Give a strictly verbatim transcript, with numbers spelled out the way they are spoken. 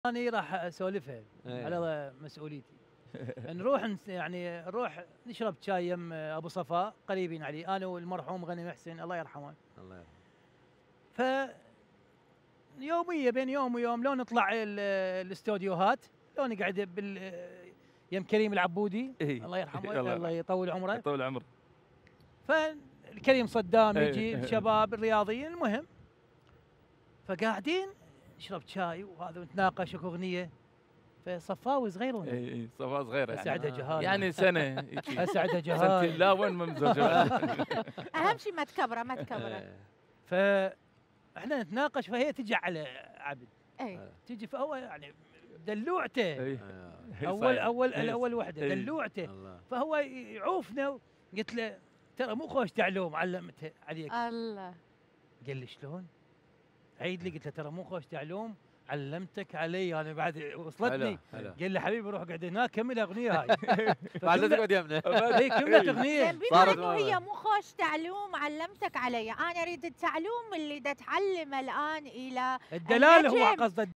أنا راح اسولفها إيه. على مسؤوليتي. نروح نس- يعني نروح نشرب شاي يم ابو صفاء قريبين علي، انا والمرحوم غني محسن الله يرحمه. الله يرحمه. ف يوميه بين يوم ويوم لو نطلع ال- الاستوديوهات، لو نقعد بال يم كريم العبودي إيه. الله يرحمه الله الله يطول عمره. طول عمره. فالكريم صدام إيه. يجي الشباب الرياضيين المهم، فقاعدين نشرب شاي وهذا ونتناقش اكو اغنيه، فصفاوي صغير اي اي صفاء صغيره يعني. اسعدها آه. جهال يعني سنه هيجي. اسعدها سنتين جهال. لا وين ما مزوجه. اهم شيء ما تكبره ما تكبره. إيه. فاحنا نتناقش فهي تجي على عبد، اي تجي فهو يعني دلوعته إي. آه. هي اول صايرة. اول إي. الاول وحده إي. دلوعته، الله. فهو يعوفنا. قلت له ترى مو خوش تعلوم علمته عليك. الله. قال لي شلون؟ عيد لي. قلت له ترى مو خوش تعلوم علمتك علي انا بعد وصلتني. حلو. قال لي حبيبي روح قعد هناك كمل اغنيه هاي. بعد لا فكمل- تقعد يمنا. اي كملت اغنيه. زين بما صارت انه معنا. هي مو خوش تعلوم علمتك علي، انا اريد التعلوم اللي دا تعلم الان الى الدلال هو النجم. قصده